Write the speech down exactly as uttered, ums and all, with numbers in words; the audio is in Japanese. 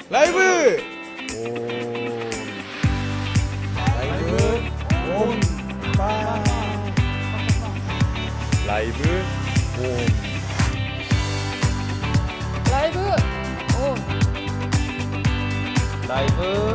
ライブおーライブオンバライブオンライブオンライブ